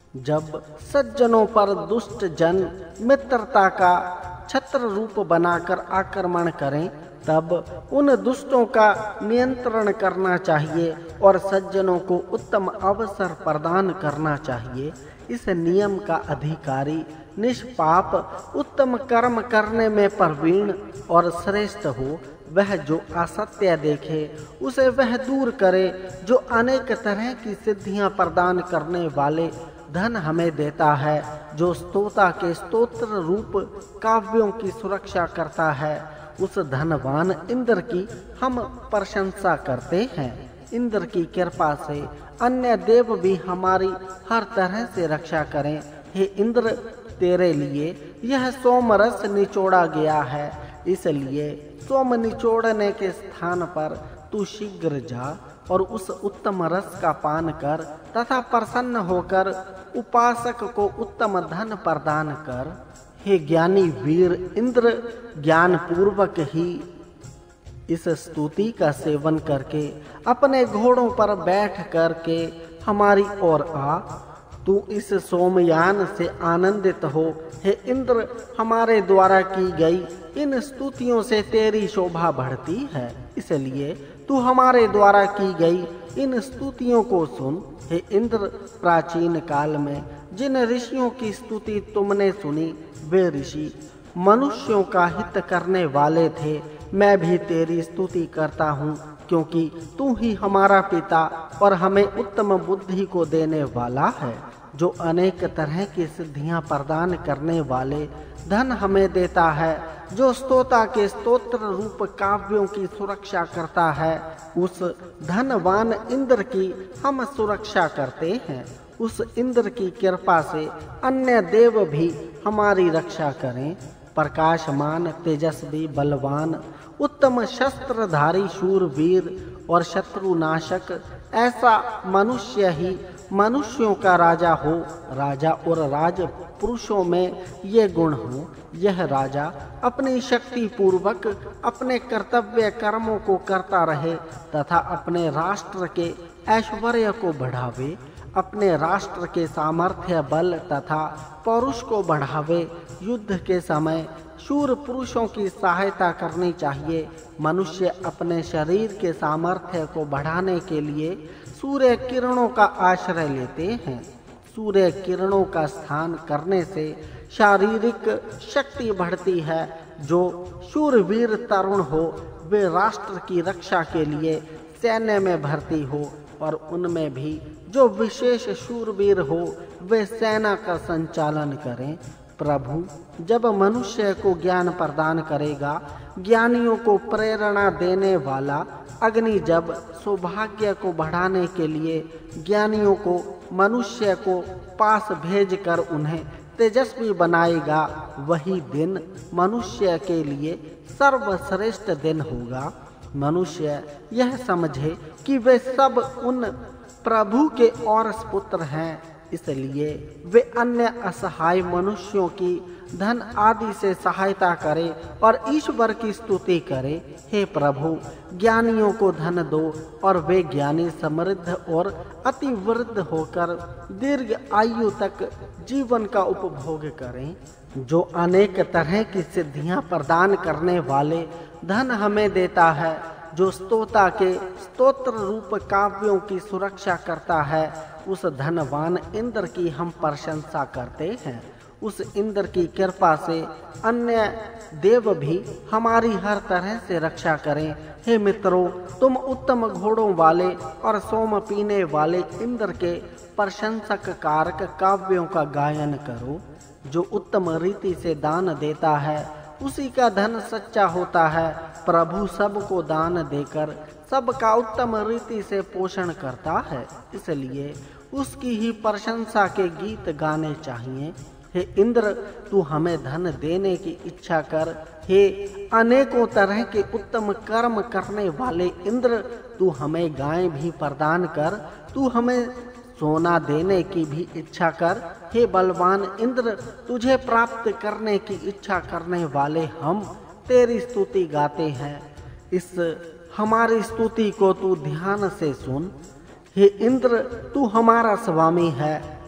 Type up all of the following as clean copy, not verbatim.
जब सज्जनों पर दुष्ट जन मित्रता का छत्र रूप बनाकर आक्रमण करें, तब उन दुष्टों का नियंत्रण करना चाहिए और सज्जनों को उत्तम अवसर प्रदान करना चाहिए। इस नियम का अधिकारी निष्पाप उत्तम कर्म करने में प्रवीण और श्रेष्ठ हो। वह जो असत्य देखे उसे वह दूर करे। जो अनेक तरह की सिद्धियां प्रदान करने वाले धन हमें देता है, जो स्तोता के स्तोत्र रूप काव्यों की सुरक्षा करता है, उस धनवान इंद्र की हम प्रशंसा करते हैं। इंद्र की कृपा से अन्य देव भी हमारी हर तरह से रक्षा करें। हे इंद्र, तेरे लिए यह सोमरस निचोड़ा गया है, इसलिए सोम निचोड़ने के स्थान पर तू शीघ्र जा और उस उत्तम रस का पान कर तथा प्रसन्न होकर उपासक को उत्तम धन प्रदान कर। हे ज्ञानी वीर इंद्र, ज्ञान पूर्वक ही इस स्तुति का सेवन करके अपने घोड़ों पर बैठ करके हमारी ओर आ। तू इस सोमयान से आनंदित हो। हे इंद्र, हमारे द्वारा की गई इन स्तुतियों से तेरी शोभा बढ़ती है, इसलिए तू हमारे द्वारा की गई इन स्तुतियों को सुन। हे इंद्र, प्राचीन काल में जिन ऋषियों की स्तुति तुमने सुनी, वे ऋषि मनुष्यों का हित करने वाले थे। मैं भी तेरी स्तुति करता हूँ, क्योंकि तू ही हमारा पिता और हमें उत्तम बुद्धि को देने वाला है, जो अनेक तरह की सिद्धियां प्रदान करने वाले धन हमें देता है, जो स्तोता के स्तोत्र रूप काव्यों की सुरक्षा करता है। उस धनवान इंद्र की हम सुरक्षा करते हैं। उस इंद्र की कृपा से अन्य देव भी हमारी रक्षा करें। प्रकाशमान, तेजस्वी, बलवान, उत्तम शस्त्रधारी, शूरवीर और शत्रुनाशक ऐसा मनुष्य ही मनुष्यों का राजा हो। राजा और राज पुरुषों में ये गुण हो। यह राजा अपनी शक्ति पूर्वक अपने कर्तव्य कर्मों को करता रहे तथा अपने राष्ट्र के ऐश्वर्य को बढ़ावे, अपने राष्ट्र के सामर्थ्य, बल तथा पौरुष को बढ़ावे। युद्ध के समय शूर पुरुषों की सहायता करनी चाहिए। मनुष्य अपने शरीर के सामर्थ्य को बढ़ाने के लिए सूर्य किरणों का आश्रय लेते हैं। सूर्य किरणों का स्थान करने से शारीरिक शक्ति बढ़ती है। जो शूरवीर तरुण हो, वे राष्ट्र की रक्षा के लिए सैन्य में भर्ती हो, और उनमें भी जो विशेष शूरवीर हो, वे सेना का संचालन करें। प्रभु जब मनुष्य को ज्ञान प्रदान करेगा, ज्ञानियों को प्रेरणा देने वाला अग्नि जब सौभाग्य को बढ़ाने के लिए ज्ञानियों को मनुष्य को पास भेजकर उन्हें तेजस्वी बनाएगा, वही दिन मनुष्य के लिए सर्वश्रेष्ठ दिन होगा। मनुष्य यह समझे कि वे सब उन प्रभु के और पुत्र हैं, इसलिए वे अन्य असहाय मनुष्यों की धन आदि से सहायता करे और ईश्वर की स्तुति करे। हे प्रभु, ज्ञानियों को धन दो और वे ज्ञानी समृद्ध और अति वृद्ध होकर दीर्घ आयु तक जीवन का उपभोग करें। जो अनेक तरह की सिद्धियां प्रदान करने वाले धन हमें देता है, जो स्तोता के स्तोत्र रूप काव्यों की सुरक्षा करता है, उस धनवान इंद्र की हम प्रशंसा करते हैं। उस इंद्र की कृपा से अन्य देव भी हमारी हर तरह से रक्षा करें। हे मित्रों, तुम उत्तम घोड़ों वाले और सोम पीने वाले इंद्र के प्रशंसक कारक काव्यों का गायन करो। जो उत्तम रीति से दान देता है, उसी का धन सच्चा होता है। प्रभु सबको दान देकर सबका उत्तम रीति से पोषण करता है, इसलिए उसकी ही प्रशंसा के गीत गाने चाहिए। हे इंद्र, तू हमें धन देने की इच्छा कर। हे अनेकों तरह के उत्तम कर्म करने वाले इंद्र, तू हमें गाय भी प्रदान कर। तू हमें सोना देने की भी इच्छा कर। हे बलवान इंद्र, तुझे प्राप्त करने की इच्छा करने वाले हम तेरी स्तुति गाते हैं। इस हमारी स्तुति को तू ध्यान से सुन। हे इंद्र, तू हमारा स्वामी है,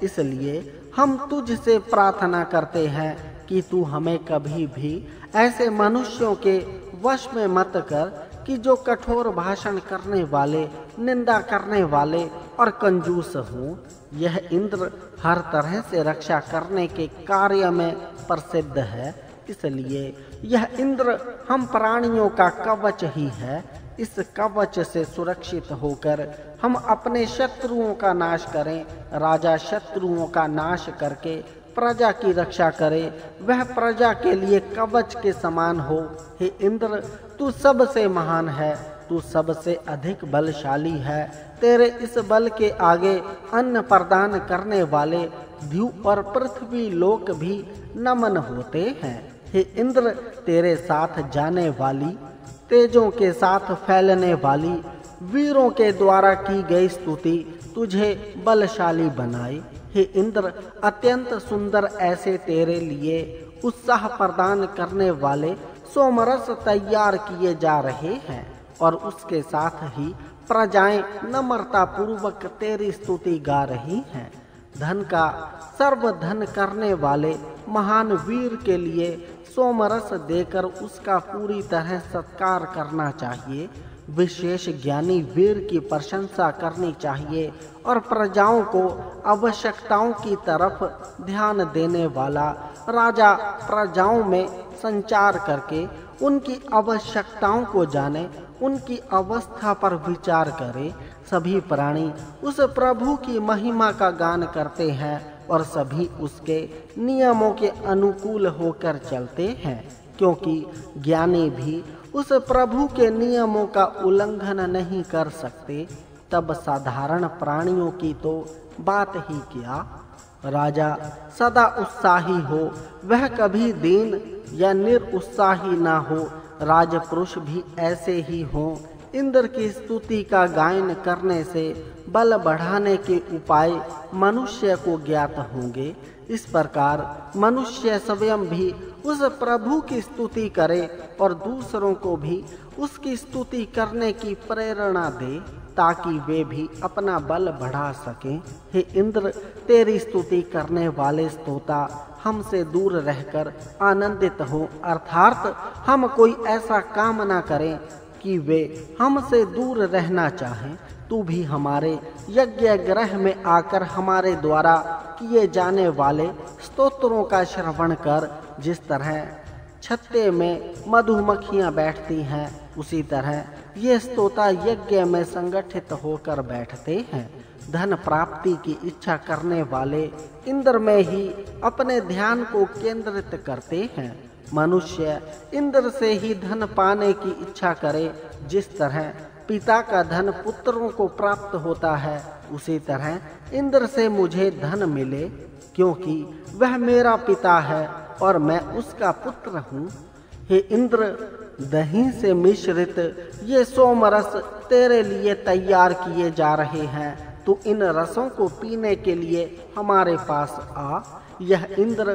इसलिए हम तुझसे प्रार्थना करते हैं कि तू हमें कभी भी ऐसे मनुष्यों के वश में मत कर कि जो कठोर भाषण करने वाले, निंदा करने वाले और कंजूस हों। यह इंद्र हर तरह से रक्षा करने के कार्य में प्रसिद्ध है, इसलिए यह इंद्र हम प्राणियों का कवच ही है। इस कवच से सुरक्षित होकर हम अपने शत्रुओं का नाश करें। राजा शत्रुओं का नाश करके प्रजा की रक्षा करे, वह प्रजा के लिए कवच के समान हो। हे इंद्र, तू सबसे महान है, तू सबसे अधिक बलशाली है। तेरे इस बल के आगे अन्न प्रदान करने वाले द्यू और पृथ्वी लोक भी नमन होते हैं। हे इंद्र, तेरे साथ जाने वाली, तेजों के साथ फैलने वाली, वीरों के द्वारा की गई स्तुति तुझे बलशाली बनाए। हे इंद्र, अत्यंत सुंदर ऐसे तेरे लिए उत्साह प्रदान करने वाले सोमरस तैयार किए जा रहे हैं और उसके साथ ही प्रजाएं नम्रता पूर्वक तेरी स्तुति गा रही हैं। धन का सर्वधन करने वाले महान वीर के लिए सोमरस देकर उसका पूरी तरह सत्कार करना चाहिए। विशेष ज्ञानी वीर की प्रशंसा करनी चाहिए और प्रजाओं को आवश्यकताओं की तरफ ध्यान देने वाला राजा प्रजाओं में संचार करके उनकी आवश्यकताओं को जाने, उनकी अवस्था पर विचार करे। सभी प्राणी उस प्रभु की महिमा का गान करते हैं और सभी उसके नियमों के अनुकूल होकर चलते हैं, क्योंकि ज्ञानी भी उस प्रभु के नियमों का उल्लंघन नहीं कर सकते। तब साधारण प्राणियों की तो बात ही क्या। राजा सदा उत्साही हो, वह कभी दीन या निरुत्साही ना हो। राजपुरुष भी ऐसे ही हों। इंद्र की स्तुति का गायन करने से बल बढ़ाने के उपाय मनुष्य को ज्ञात होंगे। इस प्रकार मनुष्य स्वयं भी उस प्रभु की स्तुति करे और दूसरों को भी उसकी स्तुति करने की प्रेरणा दे, ताकि वे भी अपना बल बढ़ा सकें। हे इंद्र, तेरी स्तुति करने वाले स्तोता हमसे दूर रहकर आनंदित हो, अर्थात हम कोई ऐसा काम ना करें कि वे हमसे दूर रहना चाहें। तू भी हमारे यज्ञ ग्रह में आकर हमारे द्वारा किए जाने वाले स्तोत्रों का श्रवण कर। जिस तरह छत्ते में मधुमक्खियां बैठती हैं, उसी तरह ये स्तोता यज्ञ में संगठित होकर बैठते हैं। धन प्राप्ति की इच्छा करने वाले इंद्र में ही अपने ध्यान को केंद्रित करते हैं। मनुष्य इंद्र से ही धन पाने की इच्छा करे। जिस तरह पिता का धन पुत्रों को प्राप्त होता है, उसी तरह इंद्र से मुझे धन मिले, क्योंकि वह मेरा पिता है और मैं उसका पुत्र हूँ। हे इंद्र, दही से मिश्रित ये सोमरस तेरे लिए तैयार किए जा रहे हैं। तू इन रसों को पीने के लिए हमारे पास आ। यह इंद्र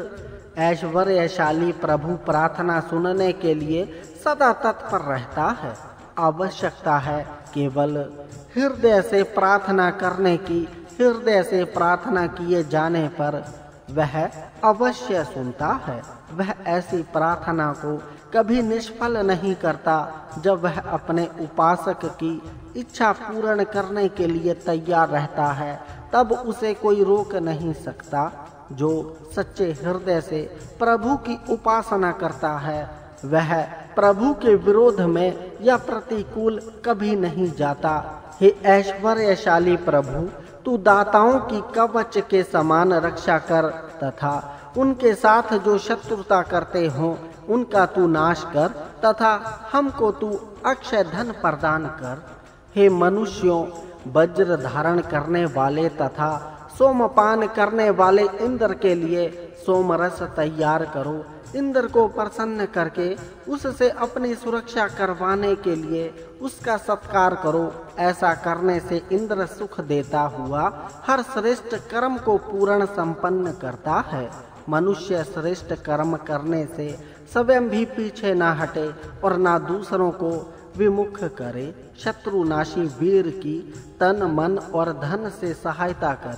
ऐश्वर्यशाली प्रभु प्रार्थना सुनने के लिए सदा तत्पर रहता है। आवश्यकता है केवल हृदय से प्रार्थना करने की। हृदय से प्रार्थना किए जाने पर वह अवश्य सुनता है। वह ऐसी प्रार्थना को कभी निष्फल नहीं करता। जब वह अपने उपासक की इच्छा पूर्ण करने के लिए तैयार रहता है, तब उसे कोई रोक नहीं सकता। जो सच्चे हृदय से प्रभु की उपासना करता है, वह प्रभु के विरोध में या प्रतिकूल कभी नहीं जाता। हे ऐश्वर्यशाली प्रभु, तू दाताओं की कवच के समान रक्षा कर तथा उनके साथ जो शत्रुता करते हों उनका तू नाश कर तथा हमको तू अक्षय धन प्रदान कर। हे मनुष्यों, वज्र धारण करने वाले तथा सोमपान करने वाले इंद्र के लिए सोमरस तैयार करो। इंद्र को प्रसन्न करके उससे अपनी सुरक्षा करवाने के लिए उसका सत्कार करो। ऐसा करने से इंद्र सुख देता हुआ हर श्रेष्ठ कर्म को पूर्ण संपन्न करता है। मनुष्य श्रेष्ठ कर्म करने से स्वयं भी पीछे ना हटे और ना दूसरों को विमुख करे। शत्रुनाशी वीर की तन मन और धन से सहायता करे।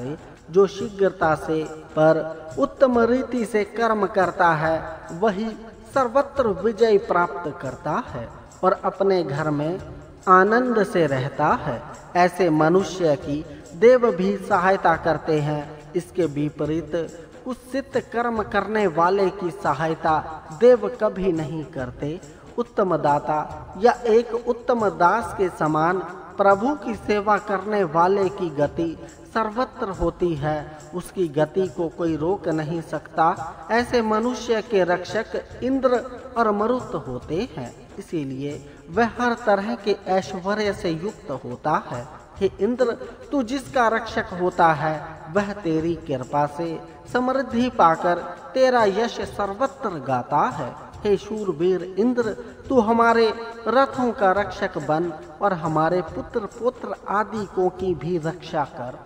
जो शीघ्रता से पर उत्तम रीति से कर्म करता है वही सर्वत्र विजय प्राप्त करता है और अपने घर में आनंद से रहता है। ऐसे मनुष्य की देव भी सहायता करते हैं। इसके विपरीत कुत्सित कर्म करने वाले की सहायता देव कभी नहीं करते। उत्तम दाता या एक उत्तम दास के समान प्रभु की सेवा करने वाले की गति सर्वत्र होती है। उसकी गति को कोई रोक नहीं सकता। ऐसे मनुष्य के रक्षक इंद्र और मरुत होते हैं, इसीलिए वह हर तरह के ऐश्वर्य से युक्त होता है। हे इंद्र, तू जिसका रक्षक होता है वह तेरी कृपा से समृद्धि पाकर तेरा यश सर्वत्र गाता है। हे शूरवीर इंद्र, तू हमारे रथों का रक्षक बन और हमारे पुत्र पुत्र आदि को की भी रक्षा कर।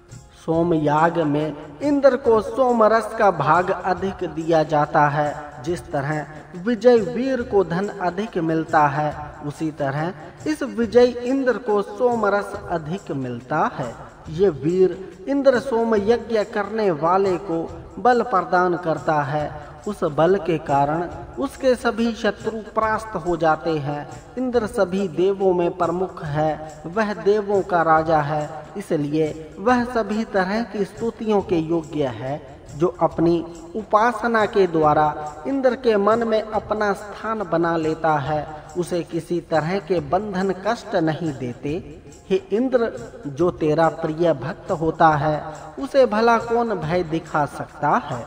सोमयाग में इंद्र को सोमरस का भाग अधिक दिया जाता है। जिस तरह विजय वीर को धन अधिक मिलता है, उसी तरह इस विजय इंद्र को सोमरस अधिक मिलता है। ये वीर इंद्र सोम यज्ञ करने वाले को बल प्रदान करता है। उस बल के कारण उसके सभी शत्रु परास्त हो जाते हैं। इंद्र सभी देवों में प्रमुख है, वह देवों का राजा है, इसलिए वह सभी तरह की स्तुतियों के योग्य है। जो अपनी उपासना के द्वारा इंद्र के मन में अपना स्थान बना लेता है, उसे किसी तरह के बंधन कष्ट नहीं देते। हे इंद्र, जो तेरा प्रिय भक्त होता है उसे भला कौन भय दिखा सकता है।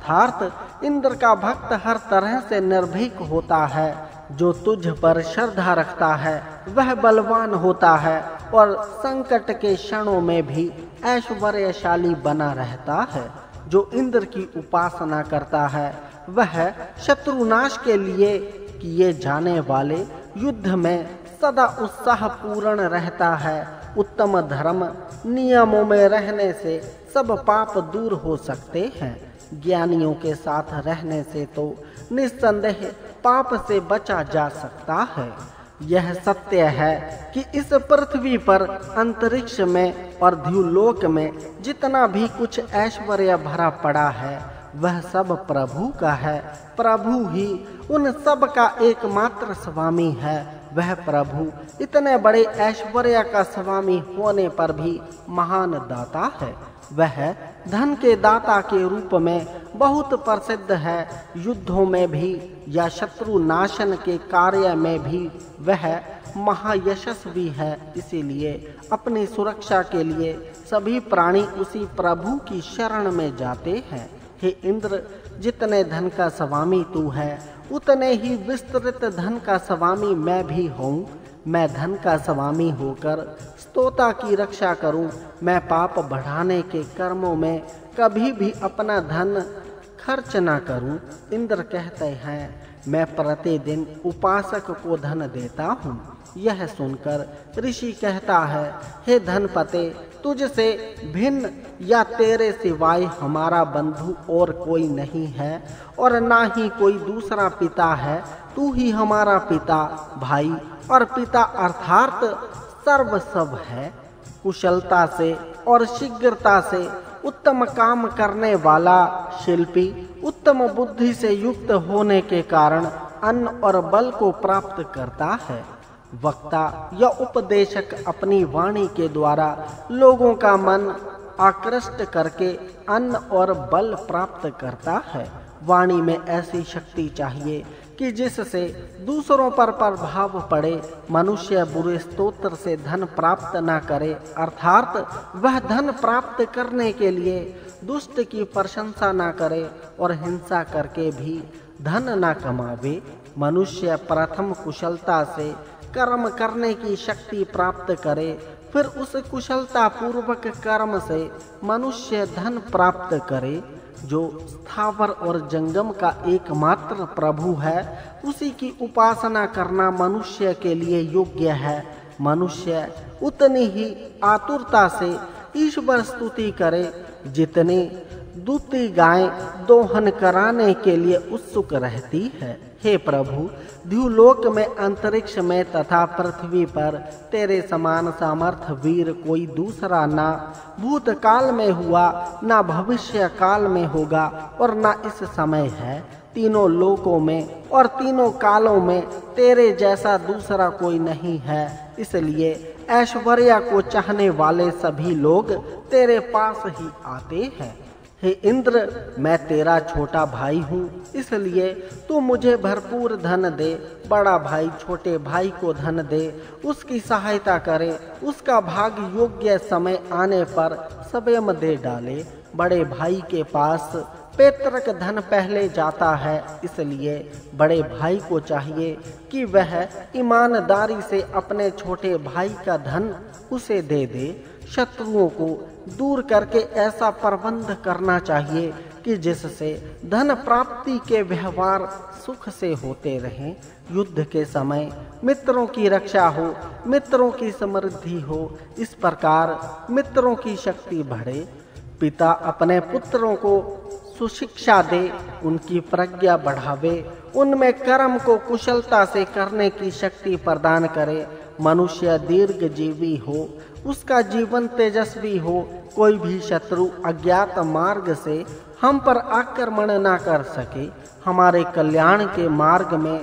अर्थात इंद्र का भक्त हर तरह से निर्भीक होता है। जो तुझ पर श्रद्धा रखता है वह बलवान होता है और संकट के क्षणों में भी ऐश्वर्यशाली बना रहता है। जो इंद्र की उपासना करता है वह शत्रुनाश के लिए किए जाने वाले युद्ध में सदा उत्साह पूर्ण रहता है। उत्तम धर्म नियमों में रहने से सब पाप दूर हो सकते हैं। ज्ञानियों के साथ रहने से तो निस्संदेह पाप से बचा जा सकता है। यह सत्य है कि इस पृथ्वी पर अंतरिक्ष में और द्युलोक में जितना भी कुछ ऐश्वर्य भरा पड़ा है वह सब प्रभु का है। प्रभु ही उन सब का एकमात्र स्वामी है। वह प्रभु इतने बड़े ऐश्वर्य का स्वामी होने पर भी महान दाता है। वह धन के दाता के रूप में बहुत प्रसिद्ध है। युद्धों में भी या शत्रु नाशन के कार्य में भी वह महायशस्वी है। इसीलिए अपनी सुरक्षा के लिए सभी प्राणी उसी प्रभु की शरण में जाते हैं। हे इंद्र, जितने धन का स्वामी तू है उतने ही विस्तृत धन का स्वामी मैं भी हूँ। मैं धन का स्वामी होकर स्तोता की रक्षा करूं। मैं पाप बढ़ाने के कर्मों में कभी भी अपना धन खर्च न करूं। इंद्र कहते हैं, मैं प्रतिदिन उपासक को धन देता हूँ। यह सुनकर ऋषि कहता है, हे धनपते, तुझसे भिन्न या तेरे सिवाय हमारा बंधु और कोई नहीं है और ना ही कोई दूसरा पिता है। तू ही हमारा पिता, भाई और पिता अर्थात सर्वस्व है। कुशलता से और शीघ्रता से उत्तम काम करने वाला शिल्पी उत्तम बुद्धि से युक्त होने के कारण अन्न और बल को प्राप्त करता है। वक्ता या उपदेशक अपनी वाणी के द्वारा लोगों का मन आकृष्ट करके अन्न और बल प्राप्त करता है। वाणी में ऐसी शक्ति चाहिए कि जिससे दूसरों पर प्रभाव पड़े। मनुष्य बुरे स्तोत्र से धन प्राप्त न करे, अर्थात वह धन प्राप्त करने के लिए दुष्ट की प्रशंसा न करे और हिंसा करके भी धन न कमावे। मनुष्य प्रथम कुशलता से कर्म करने की शक्ति प्राप्त करे, फिर उस कुशलता पूर्वक कर्म से मनुष्य धन प्राप्त करे। जो स्थावर और जंगम का एकमात्र प्रभु है, उसी की उपासना करना मनुष्य के लिए योग्य है। मनुष्य उतनी ही आतुरता से ईश्वर स्तुति करे जितनी दूती गाय दोहन कराने के लिए उत्सुक रहती है। हे प्रभु, द्युलोक में, अंतरिक्ष में तथा पृथ्वी पर तेरे समान सामर्थ वीर कोई दूसरा ना भूतकाल में हुआ, ना भविष्य काल में होगा और ना इस समय है। तीनों लोकों में और तीनों कालों में तेरे जैसा दूसरा कोई नहीं है। इसलिए ऐश्वर्य को चाहने वाले सभी लोग तेरे पास ही आते हैं। हे इंद्र, मैं तेरा छोटा भाई हूँ, इसलिए तू मुझे भरपूर धन दे। बड़ा भाई छोटे भाई को धन दे, उसकी सहायता करे, उसका भाग योग्य समय आने पर स्वयं दे डाले। बड़े भाई के पास पैतृक धन पहले जाता है, इसलिए बड़े भाई को चाहिए कि वह ईमानदारी से अपने छोटे भाई का धन उसे दे दे। शत्रुओं को दूर करके ऐसा प्रबंध करना चाहिए कि जिससे धन प्राप्ति के व्यवहार सुख से होते रहें। युद्ध के समय मित्रों की रक्षा हो, मित्रों की समृद्धि हो, इस प्रकार मित्रों की शक्ति बढ़े। पिता अपने पुत्रों को सुशिक्षा दे, उनकी प्रज्ञा बढ़ावे, उनमें कर्म को कुशलता से करने की शक्ति प्रदान करे। मनुष्य दीर्घजीवी हो, उसका जीवन तेजस्वी हो, कोई भी शत्रु अज्ञात मार्ग से हम पर आक्रमण ना कर सके, हमारे कल्याण के मार्ग में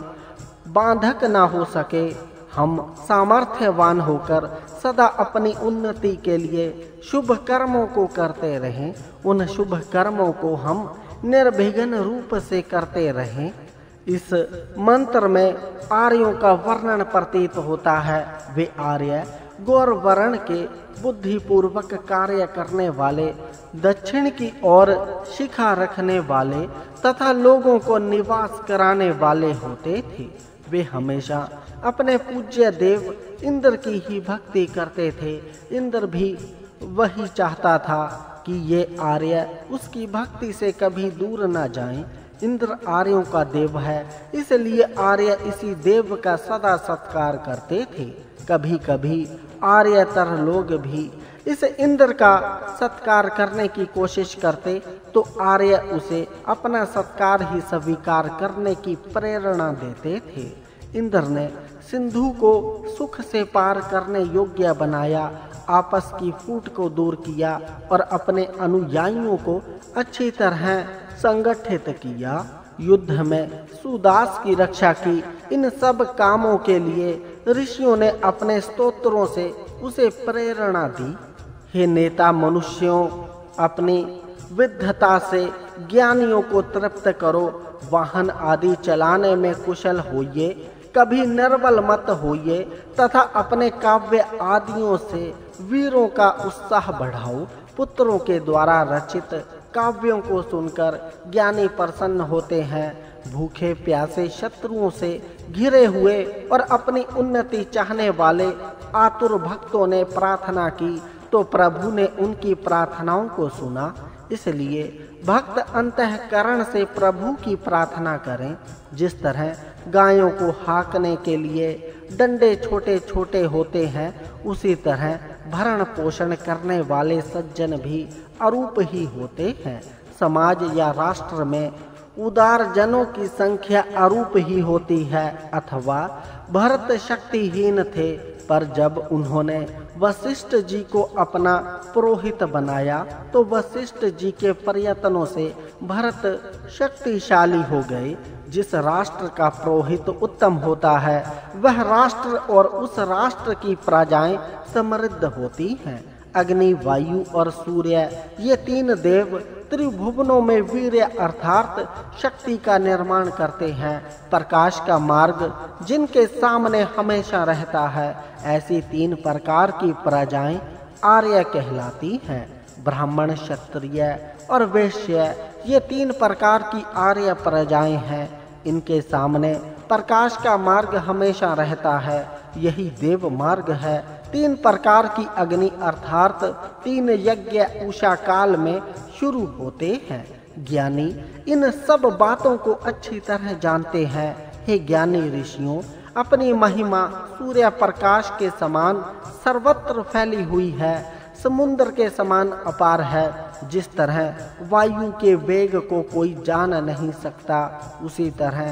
बाधक ना हो सके। हम सामर्थ्यवान होकर सदा अपनी उन्नति के लिए शुभ कर्मों को करते रहें। उन शुभ कर्मों को हम निर्विघ्न रूप से करते रहें। इस मंत्र में आर्यों का वर्णन प्रतीत होता है। वे आर्य गौर वर्ण के बुद्धिपूर्वक कार्य करने वाले, दक्षिण की ओर शिखा रखने वाले तथा लोगों को निवास कराने वाले होते थे। वे हमेशा अपने पूज्य देव इंद्र की ही भक्ति करते थे। इंद्र भी वही चाहता था कि ये आर्य उसकी भक्ति से कभी दूर न जाएं। इंद्र आर्यों का देव है, इसलिए आर्य इसी देव का सदा सत्कार करते थे। कभी कभी आर्यतर लोग भी इस इंद्र का सत्कार करने की कोशिश करते तो आर्य उसे अपना सत्कार ही स्वीकार करने की प्रेरणा देते थे। इंद्र ने सिंधु को सुख से पार करने योग्य बनाया, आपस की फूट को दूर किया और अपने अनुयायियों को अच्छी तरह संगठित किया। युद्ध में सुदास की रक्षा की। इन सब कामों के लिए ऋषियों ने अपने स्तोत्रों से उसे प्रेरणा दी। हे नेता मनुष्यों, अपनी विद्वता से ज्ञानियों को तृप्त करो। वाहन आदि चलाने में कुशल होइए, कभी निर्बल मत होइए तथा अपने काव्य आदियों से वीरों का उत्साह बढ़ाओ। पुत्रों के द्वारा रचित काव्यों को सुनकर ज्ञानी प्रसन्न होते हैं। भूखे प्यासे शत्रुओं से घिरे हुए और अपनी उन्नति चाहने वाले आतुर भक्तों ने प्रार्थना की तो प्रभु ने उनकी प्रार्थनाओं को सुना। इसलिए भक्त अंतःकरण से प्रभु की प्रार्थना करें। जिस तरह गायों को हाँकने के लिए डंडे छोटे छोटे होते हैं, उसी तरह भरण पोषण करने वाले सज्जन भी अरूप ही होते हैं। समाज या राष्ट्र में उदार जनों की संख्या अरूप ही होती है। अथवा भरत शक्तिहीन थे, पर जब उन्होंने वशिष्ठ जी को अपना पुरोहित बनाया तो वशिष्ठ जी के प्रयत्नों से भरत शक्तिशाली हो गए। जिस राष्ट्र का पुरोहित उत्तम होता है, वह राष्ट्र और उस राष्ट्र की प्रजाएं समृद्ध होती हैं। अग्नि, वायु और सूर्य, ये तीन देव त्रिभुवनों में वीर्य अर्थात शक्ति का निर्माण करते हैं। प्रकाश का मार्ग जिनके सामने हमेशा रहता है, ऐसी तीन प्रकार की प्रजाएं आर्य कहलाती हैं। ब्राह्मण, क्षत्रिय और वैश्य, ये तीन प्रकार की आर्य प्रजाएं हैं। इनके सामने प्रकाश का मार्ग हमेशा रहता है, यही देव मार्ग है। तीन प्रकार की अग्नि अर्थात तीन यज्ञ उषा काल में शुरू होते हैं। ज्ञानी इन सब बातों को अच्छी तरह जानते हैं। हे ज्ञानी ऋषियों, अपनी महिमा सूर्य प्रकाश के समान सर्वत्र फैली हुई है, समुद्र के समान अपार है। जिस तरह वायु के वेग को कोई जान नहीं सकता, उसी तरह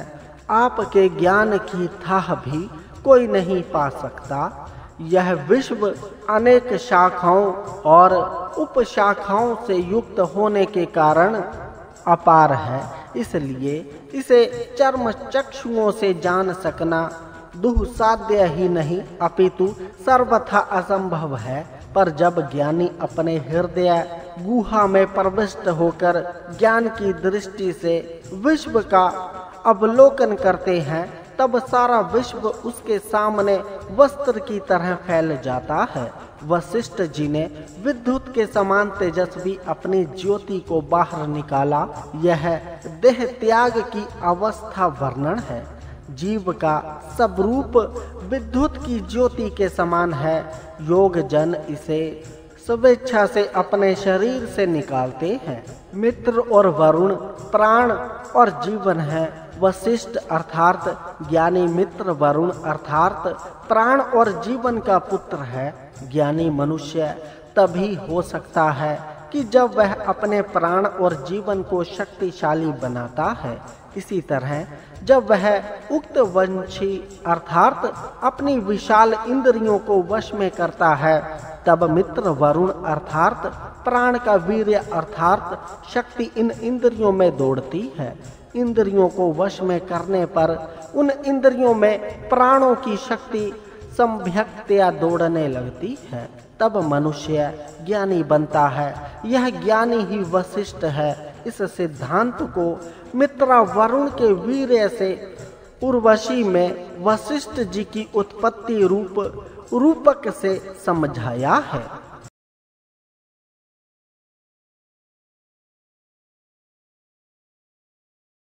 आपके ज्ञान की थाह भी कोई नहीं पा सकता। यह विश्व अनेक शाखाओं और उपशाखाओं से युक्त होने के कारण अपार है, इसलिए इसे चर्म चक्षुओं से जान सकना दुस्साध्य ही नहीं अपितु सर्वथा असंभव है। पर जब ज्ञानी अपने हृदय गुहा में प्रविष्ट होकर ज्ञान की दृष्टि से विश्व का अवलोकन करते हैं, तब सारा विश्व उसके सामने वस्त्र की तरह फैल जाता है। वशिष्ठ जी ने विद्युत के समान तेजस्वी अपनी ज्योति को बाहर निकाला। यह देह त्याग की अवस्था वर्णन है। जीव का स्वरूप विद्युत की ज्योति के समान है। योग जन इसे स्वेच्छा से अपने शरीर से निकालते हैं। मित्र और वरुण प्राण और जीवन है। वशिष्ठ अर्थात ज्ञानी मित्र वरुण अर्थात प्राण और जीवन का पुत्र है। ज्ञानी मनुष्य तभी हो सकता है कि जब वह अपने प्राण और जीवन को शक्तिशाली बनाता है। इसी तरह जब वह उक्त वंशी अर्थात अपनी विशाल इंद्रियों को वश में करता है, तब मित्र वरुण अर्थात प्राण का वीर्य अर्थात शक्ति इन इंद्रियों में दौड़ती है। इंद्रियों को वश में करने पर उन इंद्रियों में प्राणों की शक्ति संभक्त्या दौड़ने लगती है। तब मनुष्य ज्ञानी बनता है। यह ज्ञानी ही वशिष्ठ है। इस सिद्धांत को मित्रा वरुण के वीर्य से उर्वशी में वशिष्ठ जी की उत्पत्ति रूपक से समझाया है।